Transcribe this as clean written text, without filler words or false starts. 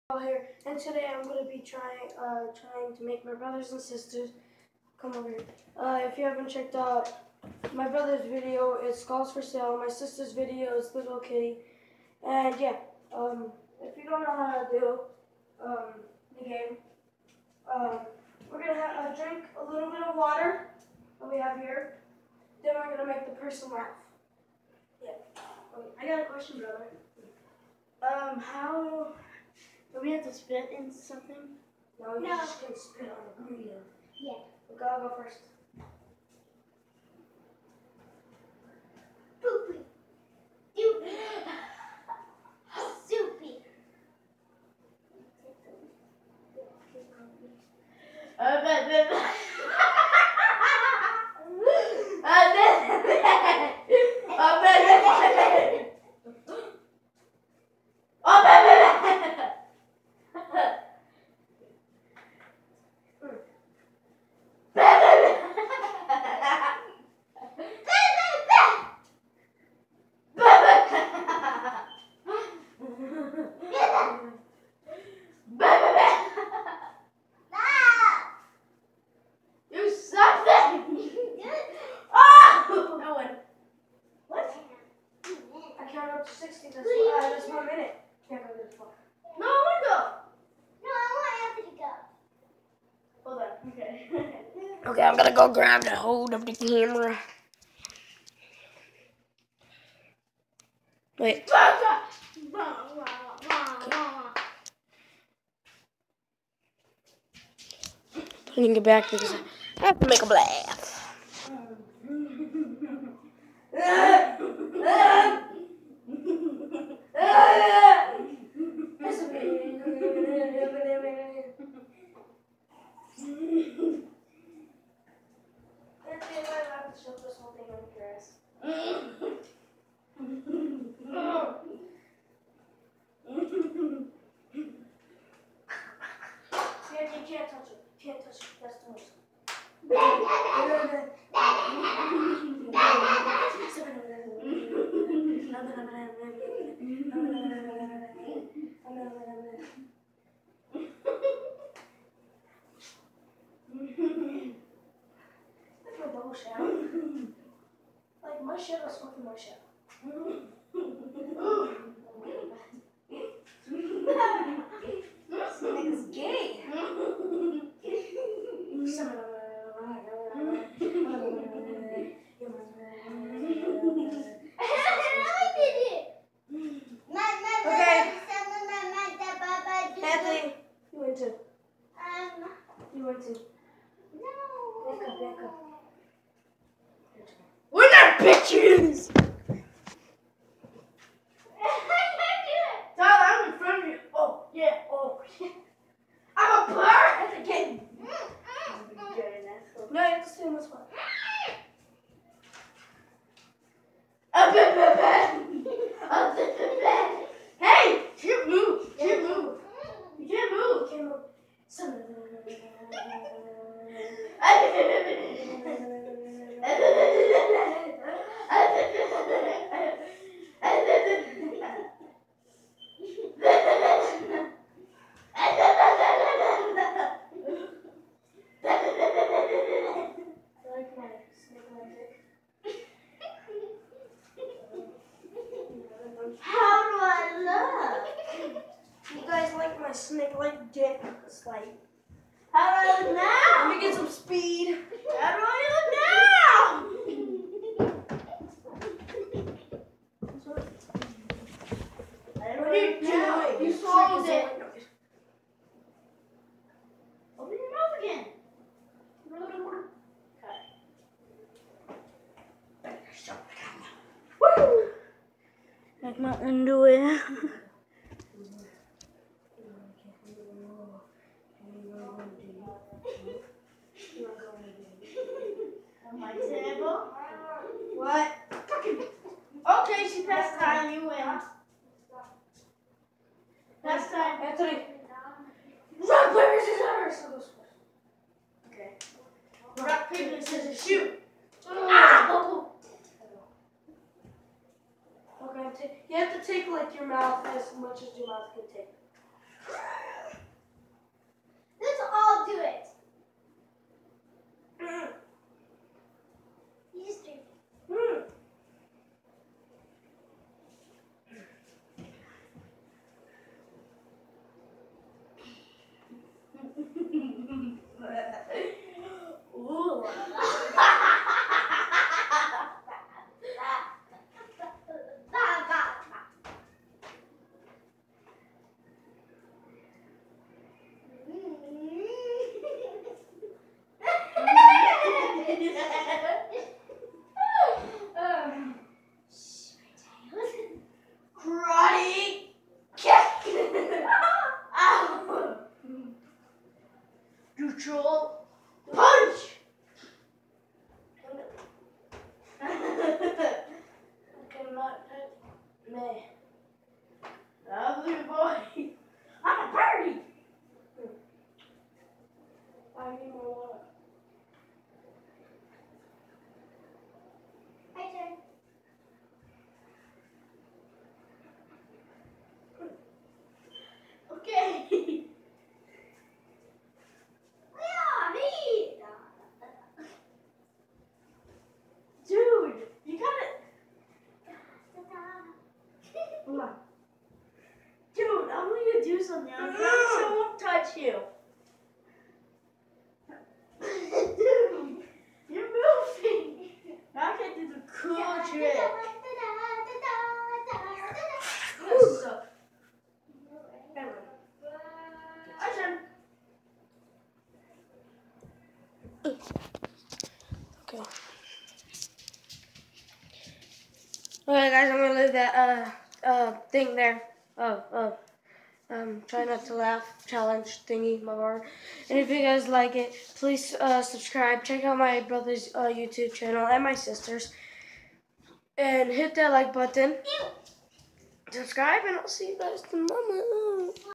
Here, and today I'm going to be trying to make my brothers and sisters come over here. If you haven't checked out my brother's video, it's Skulls for Sale. My sister's video is Little Kitty. And yeah, if you don't know how to do the game, we're going to drink a little bit of water that we have here. Then we're going to make the person laugh. Yeah. I got a question, brother. How... Do we have to spit in something? No, you just can spit on the burrito. Yeah. Okay, I'll go first. Poopy. Doopy. Soupy. Up to 60, that's 1 minute. Can't go this far. No, I want to go. No, I want Anthony to go. Hold on, okay. Okay, I'm gonna go grab the hold of the camera. Wait. Putting it back because I have to make a laugh. You can't touch it. You can't touch it. That's the most. That's a double shower. Like my shit, I smoke in my shower. This nigga's gay. Anthony, you went too. You went too. No. Back up. We're not bitches! Tyler, I'm in front of you. Oh, yeah. I'm a bird. That's a kid. No, you have to stay in this spot. Hey! Can't move. Can't move. You can't move. You can't move. How do I look? You guys like my snake-like dick? It's like, How do I look now? let me get some speed. How do I look now? What are you doing? You swallowed it. Open your mouth again. Woo! Like my underwear. On my table. What? Okay, she passed time. You win. Last time. Anthony. Rock, paper, scissors. Okay. Rock, paper, scissors, shoot. Ah! Okay, you have to take like your mouth as much as your mouth can take. control. Punch! I cannot touch me. Lovely boy. I'm a birdie. I need more water. My turn. Okay. Yeah, me. Dude, you gotta. Come on. Dude, I'm gonna do something. I'm so I won't touch you. Dude, you're moving. Now I can do the cool trick. So, my turn. Okay. Okay, guys, I'm gonna leave that thing there. Try not to laugh challenge thingy, my word. And if you guys like it, please subscribe. Check out my brother's YouTube channel and my sister's, and hit that like button. Subscribe, and I'll see you guys tomorrow.